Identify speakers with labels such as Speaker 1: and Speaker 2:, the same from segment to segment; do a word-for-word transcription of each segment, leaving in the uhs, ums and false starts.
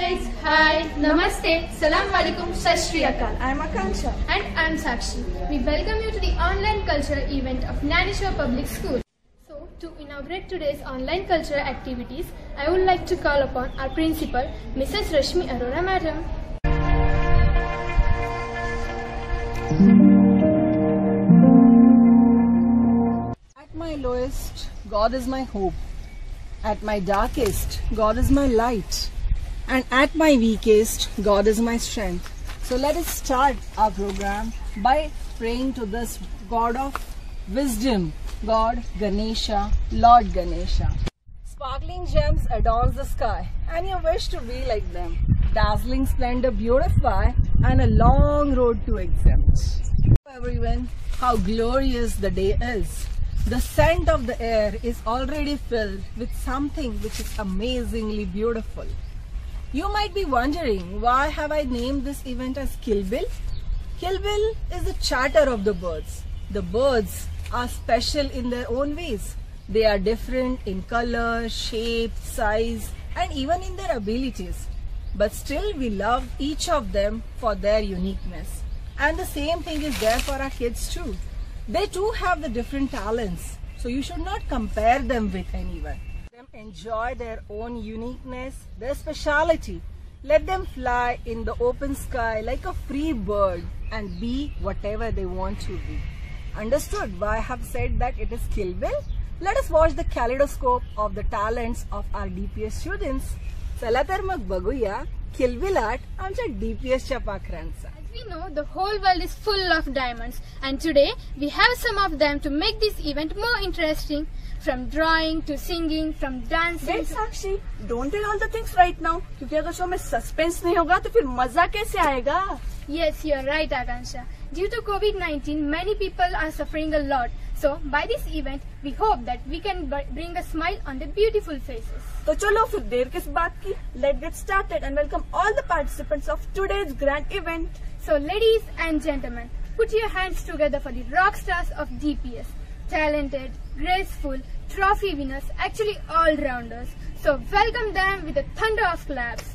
Speaker 1: guys, hi, namaste, salam alaikum, sat shri akal.
Speaker 2: I am Akanksha.
Speaker 1: And I am Sakshi. We welcome you to the online cultural event of Dnyaneshwar Public School. So, to inaugurate today's online cultural activities, I would like to call upon our principal, Missus Rashmi Arora Madam.
Speaker 2: At my lowest, God is my hope. At my darkest, God is my light. And at my weakest, God is my strength. So let us start our program by praying to this God of wisdom, God Ganesha, Lord Ganesha. Sparkling gems adorns the sky, and you wish to be like them. Dazzling splendor beautify, and a long road to exempt. Everyone, how glorious the day is. The scent of the air is already filled with something which is amazingly beautiful. You might be wondering, why have I named this event as Kill Bill? Kill Bill is the chatter of the birds. The birds are special in their own ways. They are different in color, shape, size, and even in their abilities. But still we love each of them for their uniqueness. And the same thing is there for our kids too. They too have the different talents, so you should not compare them with anyone. Let them enjoy their own uniqueness, their speciality. Let them fly in the open sky like a free bird and be whatever they want to be. Understood why I have said that it is Kill Bill? Let us watch the kaleidoscope of the talents of our D P S students. चला तर मग बघूया Kill Bill art आमच्या D P S च्या पाखरांचा.
Speaker 1: We know the whole world is full of diamonds, and today we have some of them to make this event more interesting. From drawing to singing, from dancing.
Speaker 2: Wait, Sakshi, don't tell all the things right now. क्योंकि अगर show में suspense नहीं होगा तो फिर मजा कैसे आएगा?
Speaker 1: Yes, you are right, Akansha. Due to COVID nineteen, many people are suffering a lot. So, by this event, we hope that we can bring a smile on their beautiful faces.
Speaker 2: तो चलो फिर देर किस बात की? Let's get started and welcome all the participants of today's grand event.
Speaker 1: So, ladies and gentlemen, put your hands together for the rock stars of D P S. Talented, graceful, trophy winners, actually all-rounders. So, welcome them with a thunder of claps.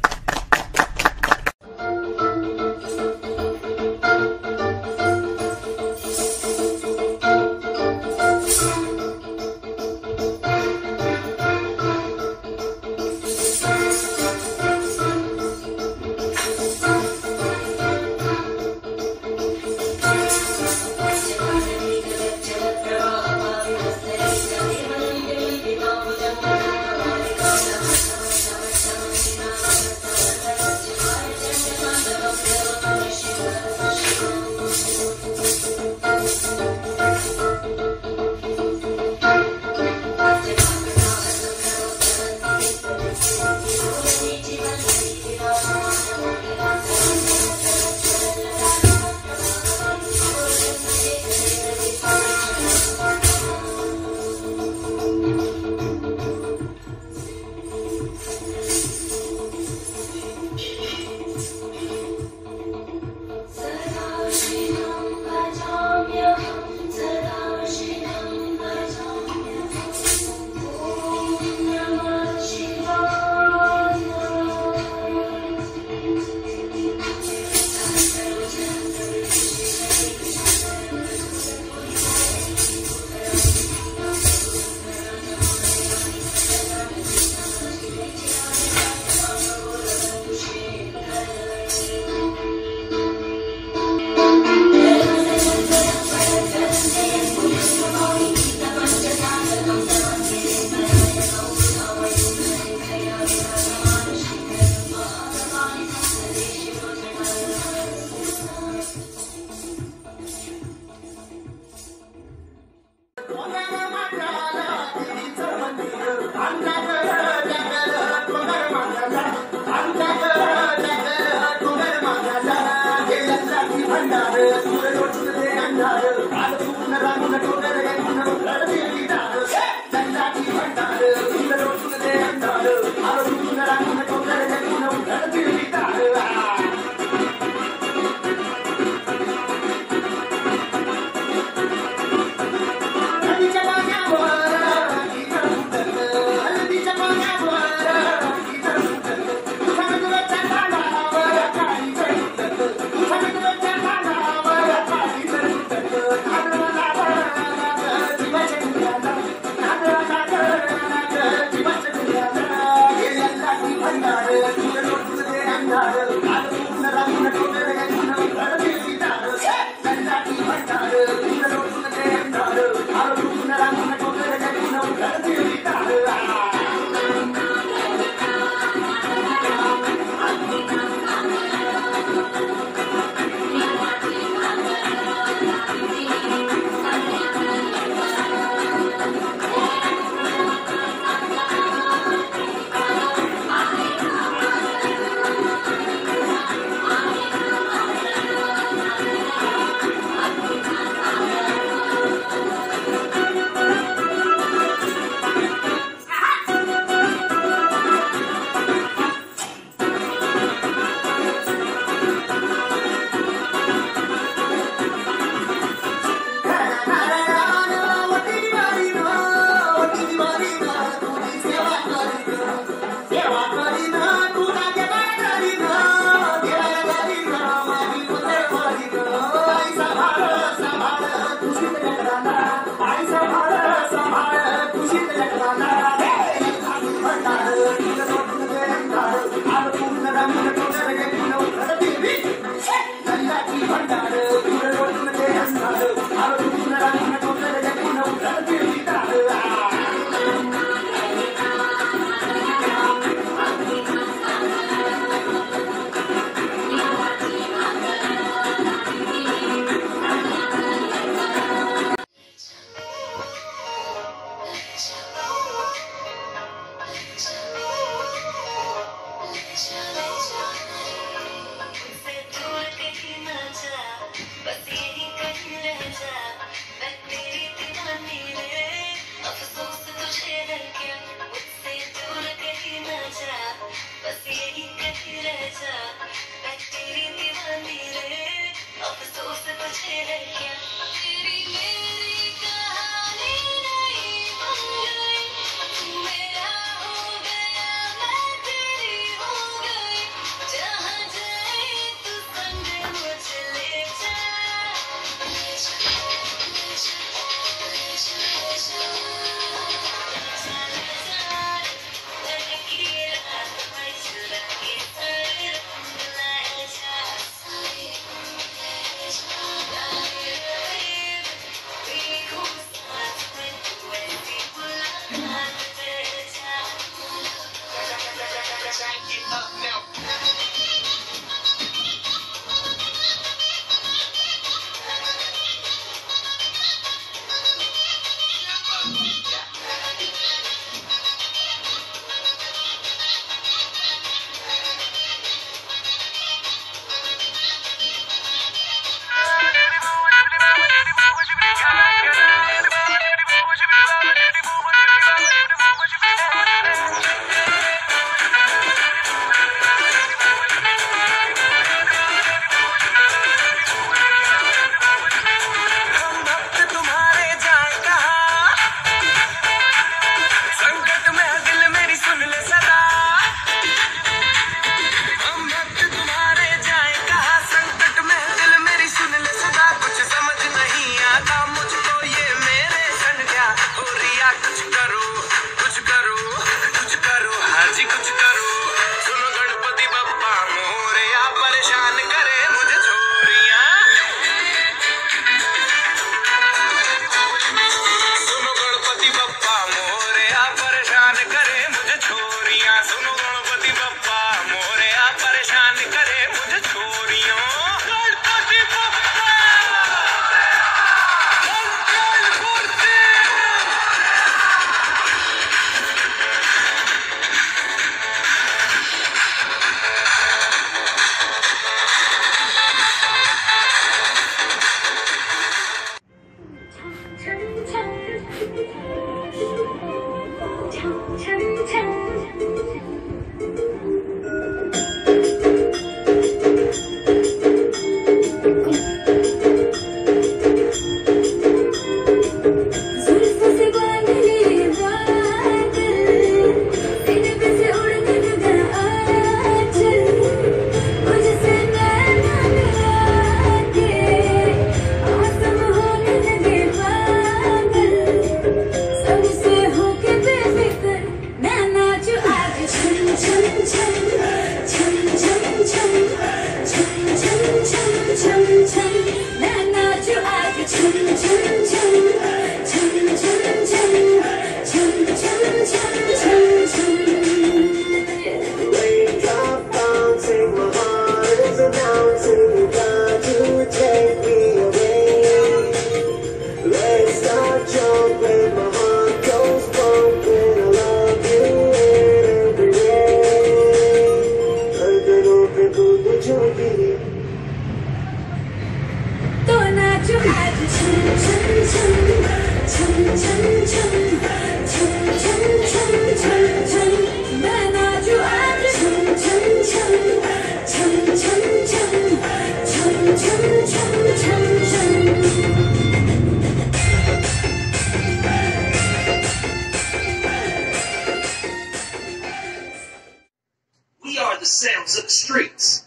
Speaker 3: We are the sounds of the streets.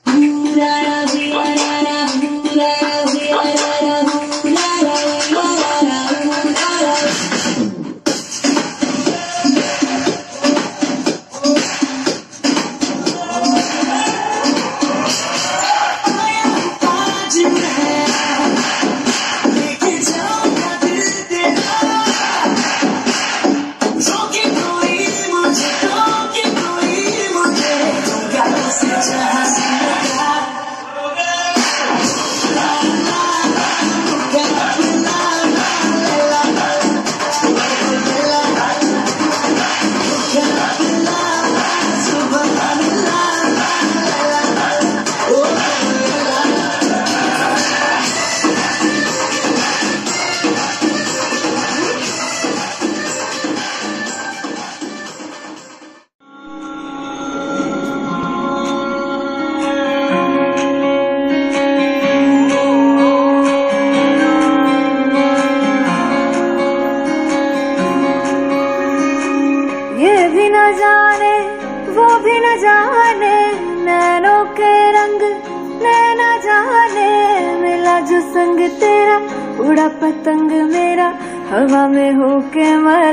Speaker 4: संग तेरा उड़ा पतंग मेरा हवा में होके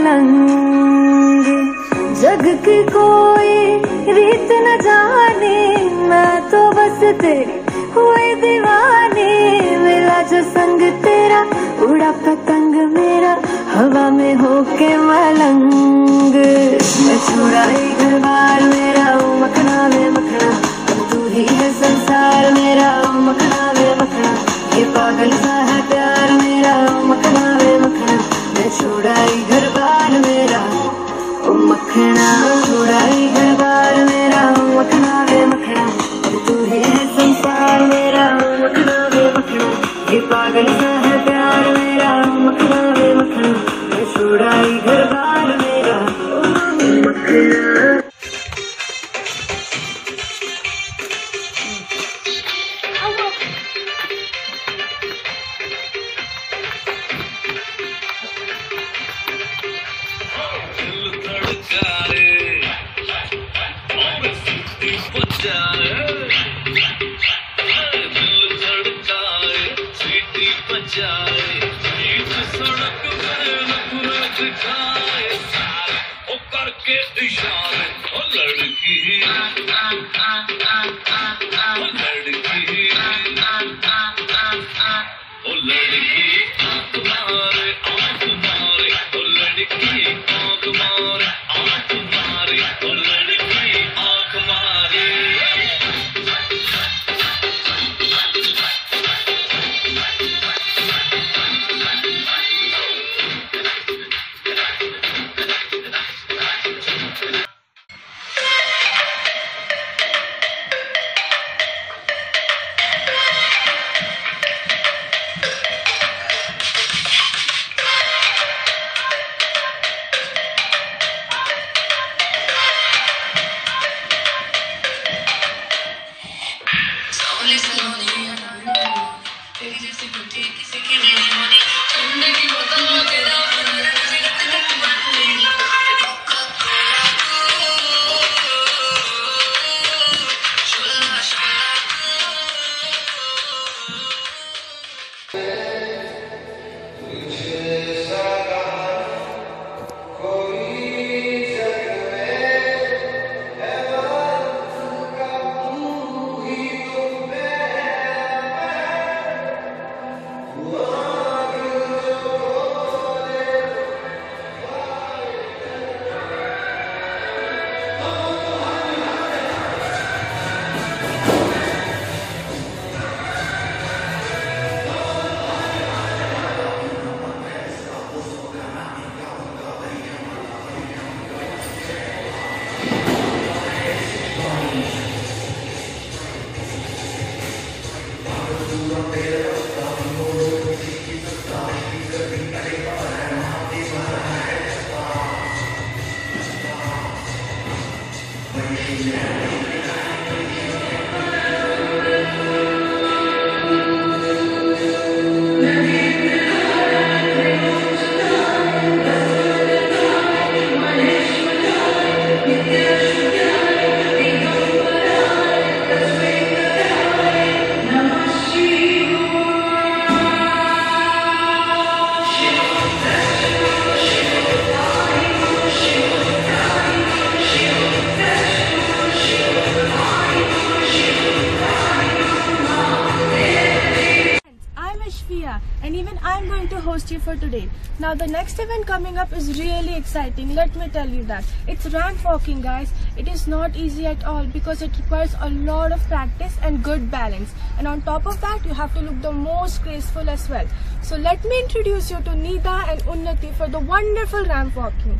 Speaker 4: मलंग। जग की कोई रीत न जाने मैं तो बस तेरी हुई दीवानी। मिला जो संग तेरा उड़ा पतंग मेरा हवा में होके मलंग। मैं छुड़ाई घर बार मेरा मखना वे मखना तू ही है संसार मेरा मखना वे मखना। ये पागल सा है प्यार मेरा मखना वे मखना। मैं छुड़ाई घर बार मेरा ओ मखना छुड़ाई घर बार मेरा मखना वे मखना तू ही है संसार मेरा मखना वे मखना। ये पागल सा है प्यार मेरा मखना वे मखना। मैं छुड़ाई घर बार मेरा ओ मखना।
Speaker 5: And even I'm going to host you for today. Now the next event coming up is really exciting, let me tell you that. It's ramp walking, guys. It is not easy at all because it requires a lot of practice and good balance. And on top of that, you have to look the most graceful as well. So let me introduce you to Nida and Unnati for the wonderful ramp walking.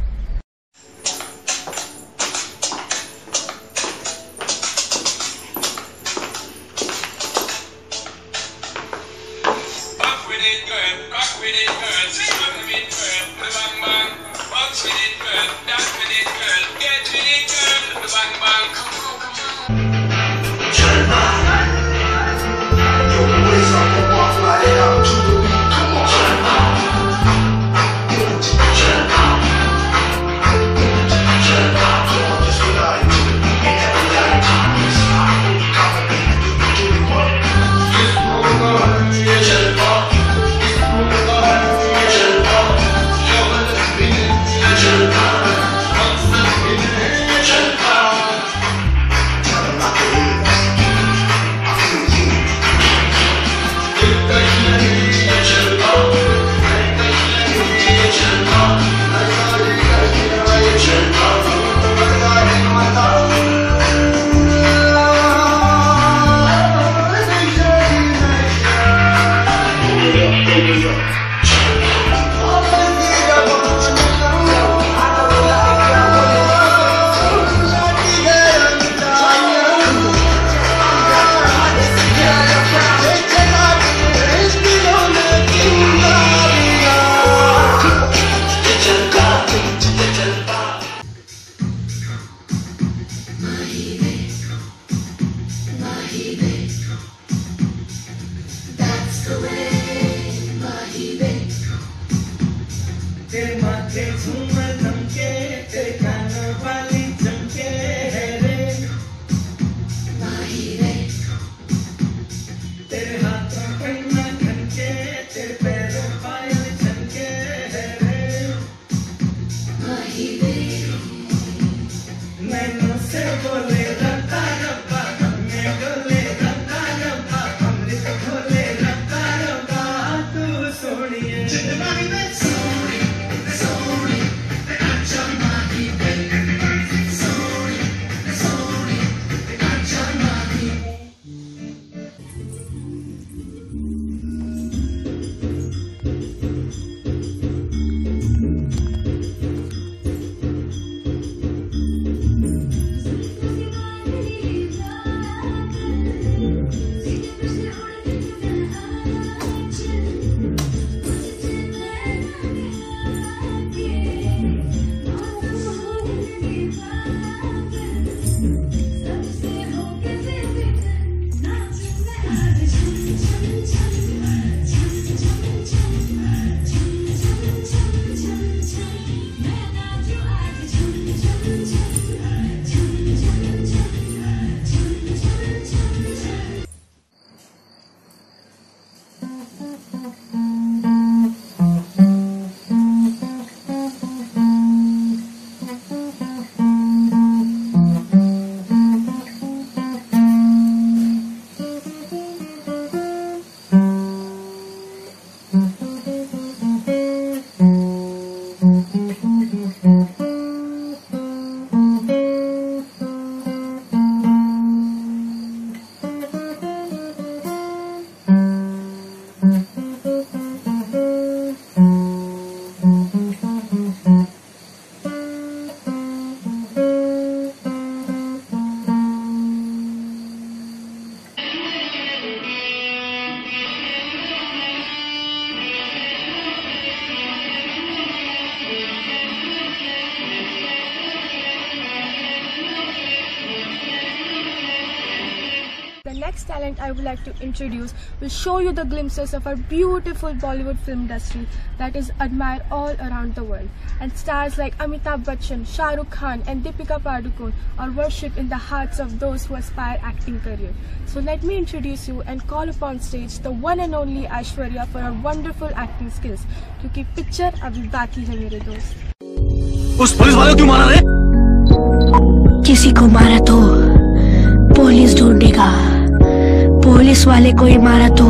Speaker 5: next talent I would like to introduce will show you the glimpses of our beautiful Bollywood film industry that is admired all around the world. And stars like Amitabh Bachchan, Shah Rukh Khan and Deepika Padukone are worshipped in the hearts of those who aspire acting career. So let me introduce you and call upon stage the one and only Aishwarya for her wonderful acting skills. क्योंकि picture अभी बाकी है मेरे दोस्त।
Speaker 6: उस police वाले को क्यों मारा रे?
Speaker 7: किसी को मारा तो पुलिस ढूंढेगा, पुलिस वाले को ही मारा तो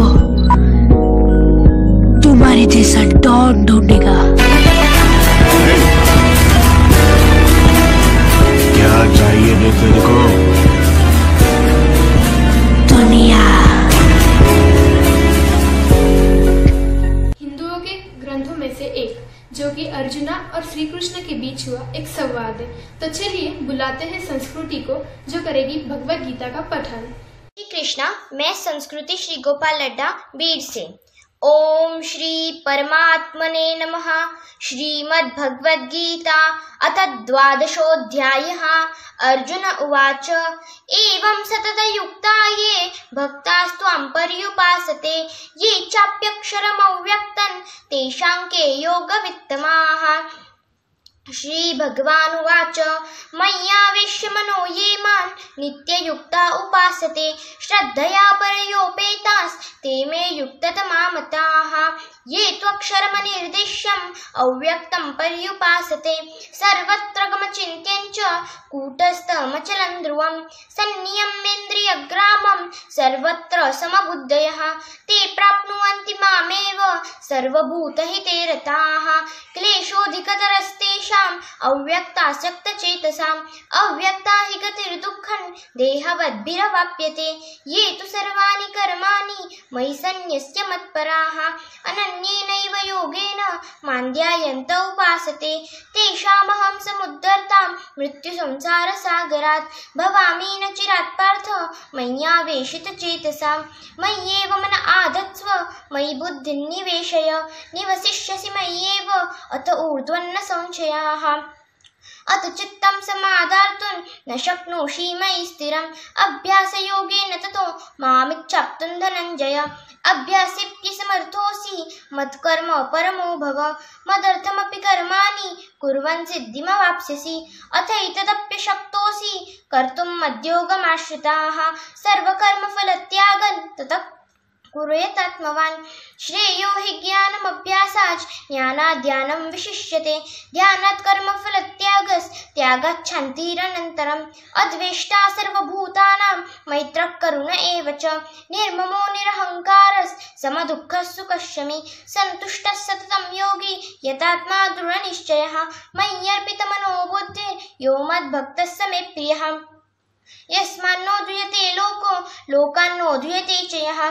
Speaker 7: तुम्हारे जैसा डॉन ढूंढेगा।
Speaker 6: क्या चाहिए रे तेरे को?
Speaker 7: दुनिया।
Speaker 1: हिंदुओं के ग्रंथों में से एक जो कि अर्जुना और श्री कृष्ण के बीच हुआ एक संवाद है। तो चलिए बुलाते हैं संस्कृति को जो करेगी भगवत गीता का पठन।
Speaker 8: श्री कृष्णा, मैं संस्कृति श्री गोपाल लड्डा बीड़ से। ओम श्री परमात्मने नमः। श्रीमद् भगवद गीता अथ द्वादशोऽध्यायः। अर्जुन उवाच एवं सततयुक्ता ये भक्तास्त्वां पर्युपासते ये चाप्यक्षरमव्यक्तं तेषां के योगवित्तमाः। श्री भगवानुवाच मय्यावेश्य मनो ये मां नित्ययुक्ता उपासते श्रद्धया परयोपेतास् ते मे युक्ततमा मताः। ये त्वक्षरमनिर्देश्यम् अव्यक्तं पर्युपासते सर्वत्र गमचिन्त्यं च कूटस्थमचलं ध्रुवं सन्नियम्येन्द्रियग्रामं सर्वत्र समबुद्धयः ते प्राप्नुवन्ति मामेव सर्वभूतहिते रताः। क्लेशोऽधिकतरस्तेषाम् अव्यक्तासक्तचेतसाम् अव्यक्ता हि गतिर्दुःखं देहवद्भिरवाप्यते। ये तु सर्वाणि कर्माणि मयि सन्न्यस्य मत्पराः अनन्येनैव योगेन मां ध्यायन्त उपासते तेषामहं समुद्धर्तां मृत्युसंसारसागरात् भवामि न चिरात् पार्थ मय्यावेशितचेतसाम्। मय्येव मन आधत्स्व मयि बुद्धिं निवेशय निवसिष्यसि मय्येव अत ऊर्ध्वन्न संशयाः। अथ चित्तं समादातुं न शक्नोषि मयि स्थिरम् अभ्यासयोगेन ततो मामिच्छाप्तुं धनञ्जय। अभ्यासेऽप्यसमर्थोऽसि मत्कर्म परमो भव मदर्थमपि कर्माणि कुर्वन् सिद्धिमवाप्स्यसि। अथैतदप्यशक्तोऽसि कर्तुं मद्योगमाश्रिताः सर्वकर्मफलत्यागं ततः कुर्यात्मवान्। श्रेयो हि ज्ञानमभ्यासाच् ज्ञानात् ध्यानं विशिष्यते ध्यानात् कर्मफलत्यागस् त्यागात् शान्तिरनन्तरम्। अद्वेष्टा सर्वभूतानां मैत्रः करुण एव च निर्ममो निरहङ्कारस् समदुःखः सुखक्षमी सन्तुष्टः सततं योगी यतात्मा दृढनिश्चयः। मय्यर्पितमनो बुद्धिर्यो मद्भक्तः स मे प्रियः। यस्मान्नो ध्रुयते लोको लोकान्नो ध्रुयते च यः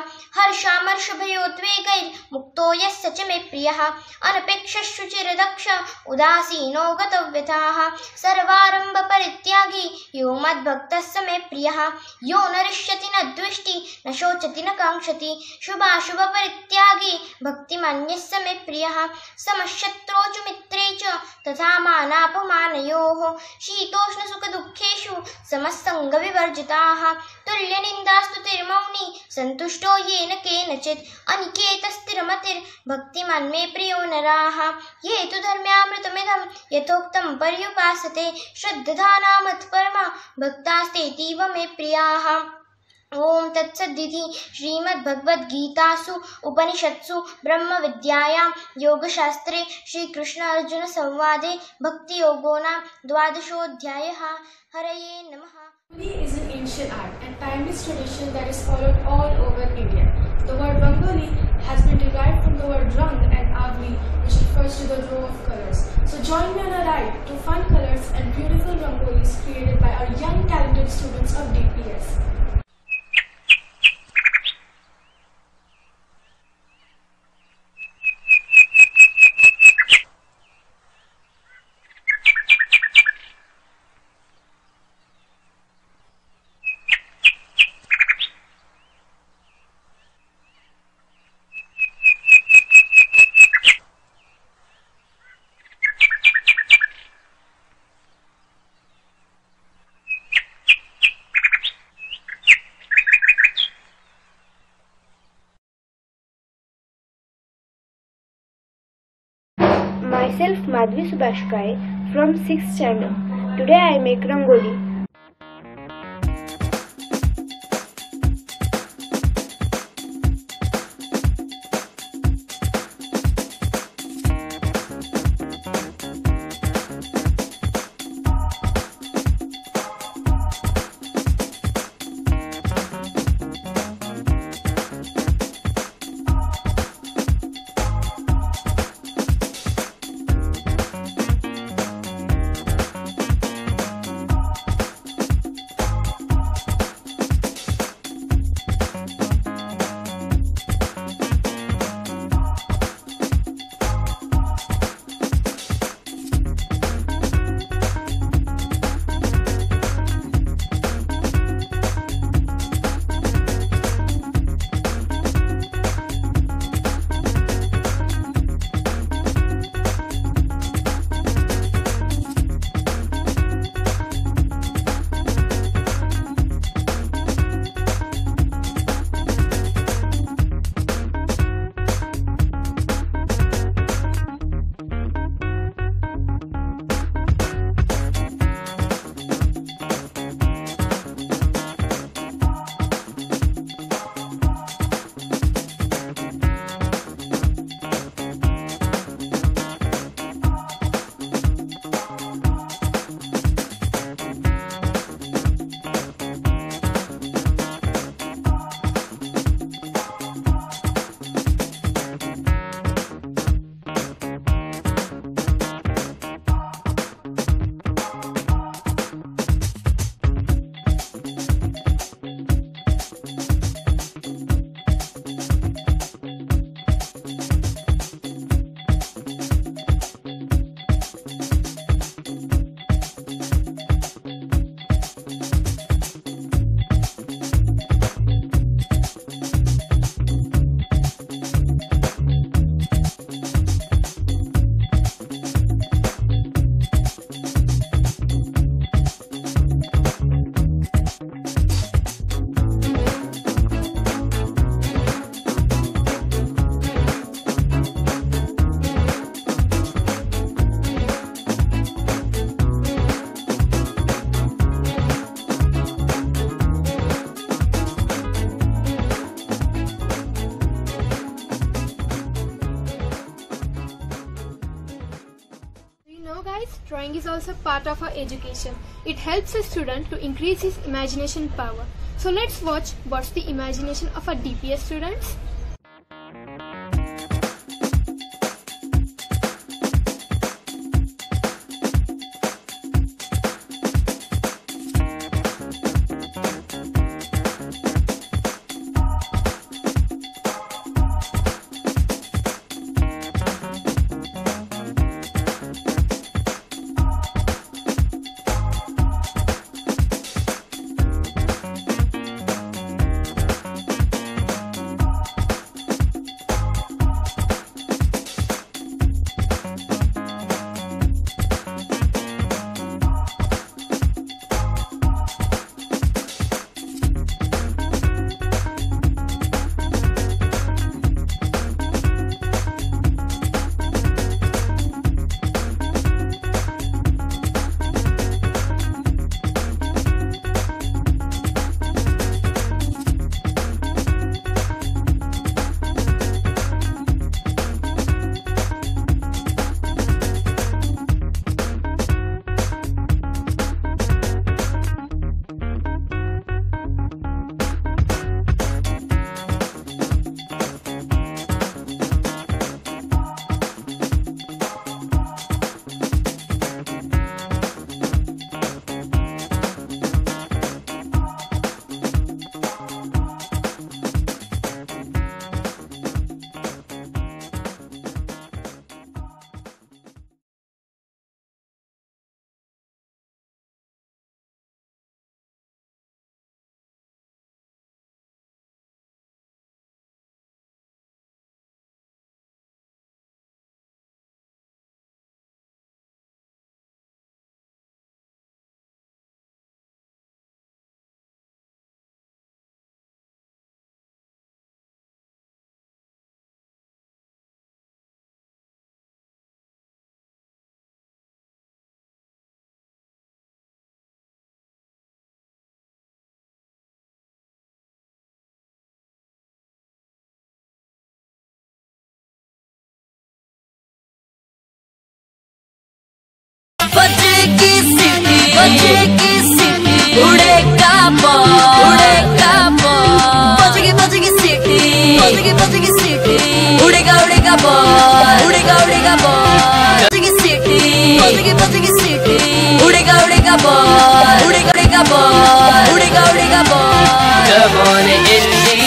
Speaker 8: हर्षामर्षभयोद्वेगैर्मुक्तो यः स च मे प्रियः। अनपेक्षशुचिर्दक्ष उदासीनो गतव्यथाः सर्वारम्भ परित्यागी यो मद्भक्तः स मे प्रियः। यो न हृष्यति न द्वेष्टि न शोचति न काङ्क्षति शुभाशुभ परित्यागी भक्तिमान्यः स मे प्रियः। समशत्रौ च मित्रे च तथा मानापमानयोः शीतोष्णसुखदुःखेषु समस्सङ्ग विवर्जिताः। तुल्यनिन्दास्तुतिर्मौनी सन्तुष्टो येन केनचित् अनिकेतस्थिरमतिर्भक्तिमान् मे प्रियो नराः। ये तु धर्म्यामृतमिदं यथोक्तं पर्युपासते श्रद्धाना मत्परमा भक्तास्तेतीव मे प्रियाः। ओम तत्सदिति श्रीमद्भगवद्गीतासु उपनिषत्सु ब्रह्मविद्यायां योगशास्त्रे श्रीकृष्ण अर्जुन संवादे भक्तियोगो नाम द्वादशोऽध्यायः। हरये नमः।
Speaker 5: Rangoli is an ancient art and timeless tradition that is followed all over India. The word Rangoli has been derived from the word Rang and Avli, which refers to the row of colors. So join me on a ride to fun colors and beautiful Rangolis created by our young talented students of D P S.
Speaker 9: Myself Madhvi Subhashkai from sixth standard. Today I make Rangoli.
Speaker 1: Guys, drawing is also part of our education. It helps a student to increase his imagination power. So let's watch what's the imagination of our D P S students.
Speaker 10: ball, उड़ेगा ball, बजेगी बजेगी सीटी, बजेगी बजेगी सीटी, उड़ेगा उड़ेगा ball, उड़ेगा उड़ेगा ball, बजेगी सीटी, बजेगी बजेगी सीटी, उड़ेगा उड़ेगा ball, उड़ेगा उड़ेगा ball, उड़ेगा उड़ेगा ball. Come on India.